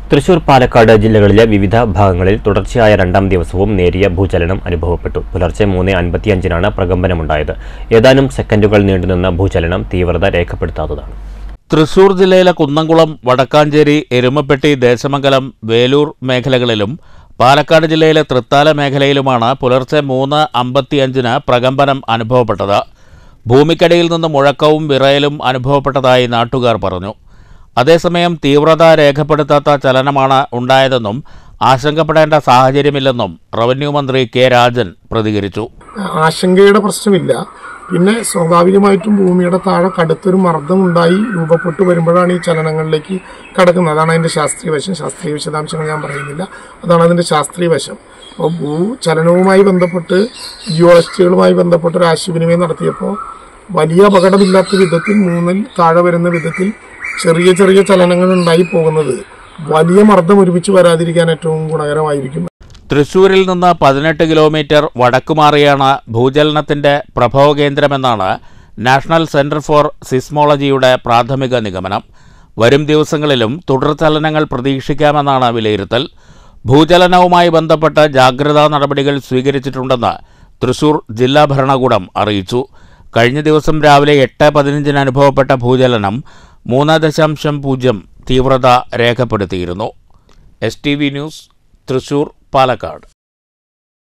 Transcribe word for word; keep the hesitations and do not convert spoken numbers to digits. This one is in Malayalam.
തൃശൂർ, പാലക്കാട് ജില്ലകളിലെ വിവിധ ഭാഗങ്ങളിൽ തുടർച്ചയായ രണ്ടാം ദിവസവും നേരിയ ഭൂചലനം അനുഭവപ്പെട്ടു. പുലർച്ചെ മൂന്ന് അൻപത്തിയഞ്ചിനാണ് പ്രകമ്പനമുണ്ടായത്. ഏതാനും സെക്കൻഡുകൾ നീണ്ടുനിന്ന ഭൂചലനം തീവ്രത രേഖപ്പെടുത്താത്തതാണ്. തൃശൂർ ജില്ലയിലെ കുന്നംകുളം, വടക്കാഞ്ചേരി, എരുമപ്പെട്ടി, ദേശമംഗലം, വേലൂർ മേഖലകളിലും പാലക്കാട് ജില്ലയിലെ തൃത്താല മേഖലയിലുമാണ് പുലർച്ചെ മൂന്ന് അമ്പത്തിയഞ്ചിന് പ്രകമ്പനം അനുഭവപ്പെട്ടത്. ഭൂമിക്കടിയിൽ നിന്ന് മുഴക്കവും വിറയലും അനുഭവപ്പെട്ടതായി നാട്ടുകാർ പറഞ്ഞു. അതേസമയം തീവ്രത രേഖപ്പെടുത്താത്ത ചലനമാണ് ഉണ്ടായതെന്നും ആശങ്കപ്പെടേണ്ട സാഹചര്യമില്ലെന്നും റവന്യൂ മന്ത്രി കെ രാജൻ പ്രതികരിച്ചു. ആശങ്കയുടെ പ്രശ്നമില്ല. പിന്നെ സ്വാഭാവികമായിട്ടും ഭൂമിയുടെ താഴെ കടുത്തൊരു മർദ്ദമുണ്ടായി രൂപപ്പെട്ടു വരുമ്പോഴാണ് ഈ ചലനങ്ങളിലേക്ക് കടക്കുന്നത്. അതാണ് അതിന്റെ ശാസ്ത്രീയ വശം. ശാസ്ത്രീയ വിശദാംശങ്ങൾ ഞാൻ പറയുന്നില്ല. അതാണ് അതിന്റെ ശാസ്ത്രീയ വശം. അപ്പോൾ ഭൂചലനവുമായി ബന്ധപ്പെട്ട് ജിയോളജിസ്റ്റുകളുമായി ബന്ധപ്പെട്ട് ഒരു ആശയവിനിമയം നടത്തിയപ്പോൾ വലിയ അപകടമില്ലാത്ത വിധത്തിൽ മൂന്നിൽ താഴെ വരുന്ന വിധത്തിൽ ചെറിയ ചെറിയ ചലനങ്ങൾ ഉണ്ടായി പോകുന്നത് വലിയ മർദ്ദം ഒരുമിച്ച് വരാതിരിക്കാൻ ഏറ്റവും ഗുണകരമായിരിക്കും. തൃശൂരിൽ നിന്ന് പതിനെട്ട് കിലോമീറ്റർ വടക്കുമാറിയാണ് ഭൂചലനത്തിന്റെ പ്രഭവകേന്ദ്രമെന്നാണ് നാഷണൽ സെന്റർ ഫോർ സിസ്മോളജിയുടെ പ്രാഥമിക നിഗമനം. വരും ദിവസങ്ങളിലും തുടർചലനങ്ങൾ പ്രതീക്ഷിക്കാമെന്നാണ് വിലയിരുത്തൽ. ഭൂചലനവുമായി ബന്ധപ്പെട്ട് ജാഗ്രതാ നടപടികൾ സ്വീകരിച്ചിട്ടുണ്ടെന്ന് തൃശൂർ ജില്ലാ ഭരണകൂടം അറിയിച്ചു. കഴിഞ്ഞ ദിവസം രാവിലെ എട്ട് പതിനഞ്ചിന് അനുഭവപ്പെട്ട ഭൂചലനം മൂന്ന് ദശാംശം പൂജ്യം തീവ്രത രേഖപ്പെടുത്തിയിരുന്നു. S T V news, Thrissur, Palakkad.